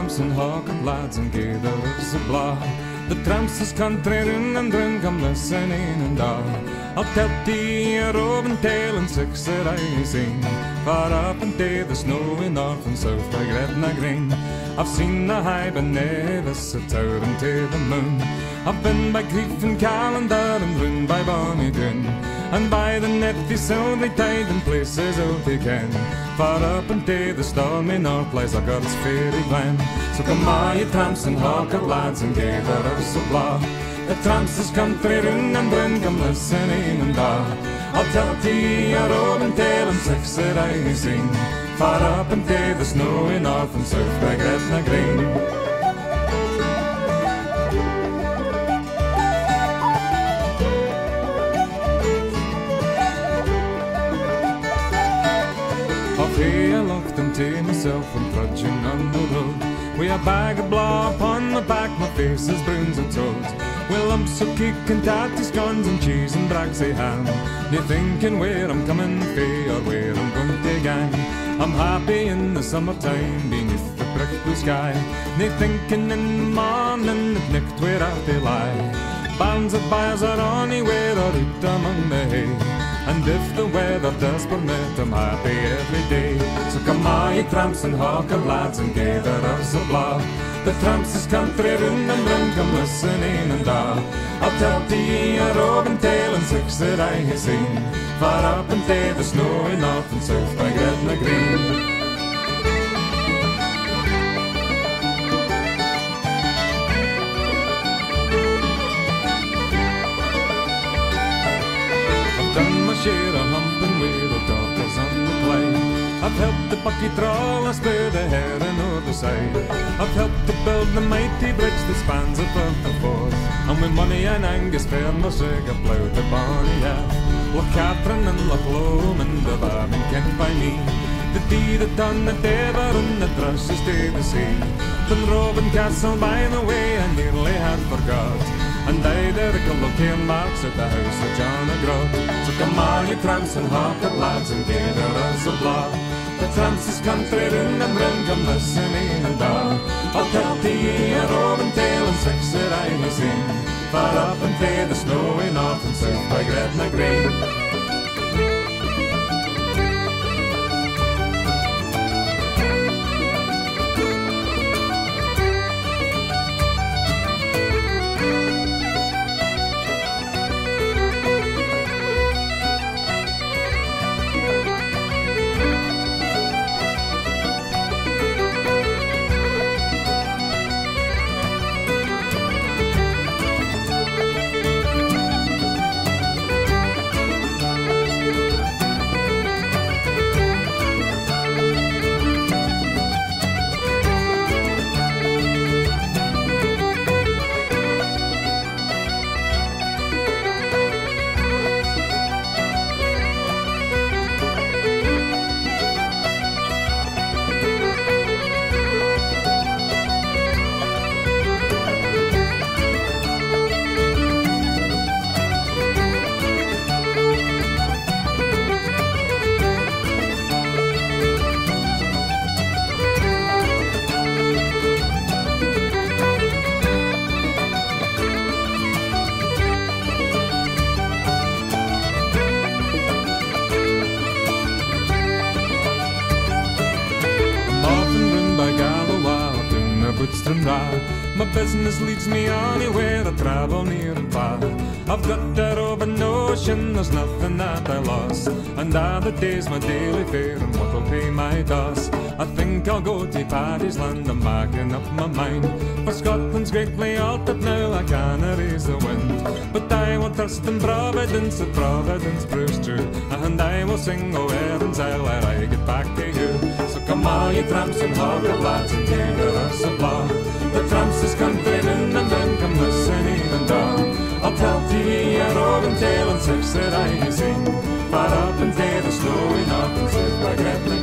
tramps and hawking lads and gatherers of blah. The tramps is country run and run, come listening and all. I'll tell thee a roving tale and six that I seen, far up into the snowy north and south by Gretna Green. I've seen the high Benevis, a tower into the moon. I've been by Grief and Calendar and run by Bonnie Doon, and by the Nethy Silvery Tide and places out again. Far up into the stormy north lies a girl's fairy glen. So come on, you tramps and hawker lads and gatherers of blah. The tramps is country run and run, come listen in and I'll tell thee a roving tale and six that I seen, far up into the snowy north and south by Gretna Green. I looked into myself and trudging on the road, with a bag of blah upon my back, my face is bruins and toads, with lumps of cake and tatty scones and cheese and bragsy ham. They thinking where I'm coming fae or where I'm going to gang. I'm happy in the summertime beneath the bright blue sky. They thinking in the morning at night where I they lie. Bands of buyers are anywhere or out among the hay, and if the weather does permit, I'm happy every day. So come on, you tramps and hawker lads and gatherers of blah. The tramps is country run and run, come listen in and I'll tell thee a roving tale and six that I have seen, far up into the snowy north and south by Gretna Green. Share a humping with the daughters on the play. I've helped the bucky trawl, I spur the herring o'er the side. I've helped to build the mighty bridge that spans above the Forth, and with money and Angus Fairmershig I ploughed the bonny F. Loch Catherine and Loch Lomond have all been kent by me. The deed that done the Dever and the Trusses to the sea. Dunrobin Castle by the way I nearly had forgot, and I there a couple marks at the house of John O'Grod. So come on, you tramps and hawker lads and gatherers of blah. The tramps is country run and run, come listen in and I'll tell thee a roving tale and six that I have seen, far up into the snowy north and south by Gretna Green. My business leads me anywhere I travel near and far. I've got that open notion, there's nothing that I lost, and other days my daily fare and what'll pay my doss. I think I'll go to Paddy's Land, I'm making up my mind, for Scotland's greatly altered now, I canna raise the wind. But I will trust in Providence, if Providence proves true, and I will sing O Erin's Isle ere I get back to you. So come on, you tramps and hawker lads and gatherers of blah. The tramps is country run and run, come listen in and I'll tell thee a roving tale and six that I have seen, far up into the snowy north and south by Gretna